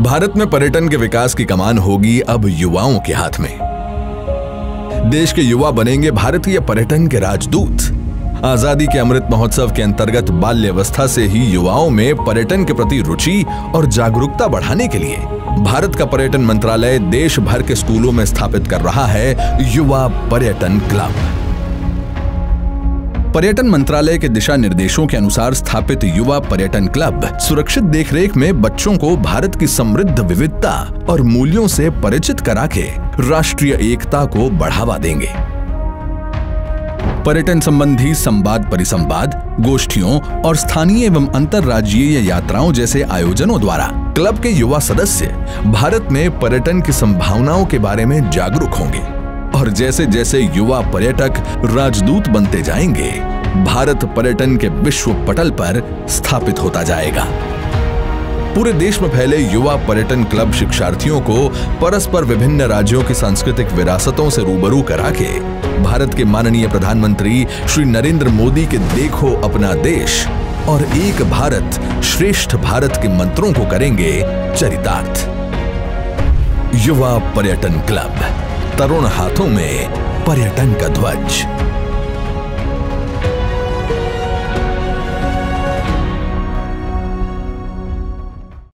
भारत में पर्यटन के विकास की कमान होगी अब युवाओं के हाथ में। देश के युवा बनेंगे भारतीय पर्यटन के राजदूत। आजादी के अमृत महोत्सव के अंतर्गत बाल्यावस्था से ही युवाओं में पर्यटन के प्रति रुचि और जागरूकता बढ़ाने के लिए भारत का पर्यटन मंत्रालय देश भर के स्कूलों में स्थापित कर रहा है युवा पर्यटन क्लब। पर्यटन मंत्रालय के दिशा निर्देशों के अनुसार स्थापित युवा पर्यटन क्लब सुरक्षित देखरेख में बच्चों को भारत की समृद्ध विविधता और मूल्यों से परिचित करा के राष्ट्रीय एकता को बढ़ावा देंगे। पर्यटन संबंधी संवाद परिसंवाद, गोष्ठियों और स्थानीय एवं अंतर्राज्यीय यात्राओं जैसे आयोजनों द्वारा क्लब के युवा सदस्य भारत में पर्यटन की संभावनाओं के बारे में जागरूक होंगे और जैसे जैसे युवा पर्यटक राजदूत बनते जाएंगे, भारत पर्यटन के विश्व पटल पर स्थापित होता जाएगा। पूरे देश में फैले युवा पर्यटन क्लब शिक्षार्थियों को परस्पर विभिन्न राज्यों की सांस्कृतिक विरासतों से रूबरू करा के भारत के माननीय प्रधानमंत्री श्री नरेंद्र मोदी के देखो अपना देश और एक भारत श्रेष्ठ भारत के मंत्रों को करेंगे चरितार्थ। युवा पर्यटन क्लब, तरुण हाथों में पर्यटन का ध्वज।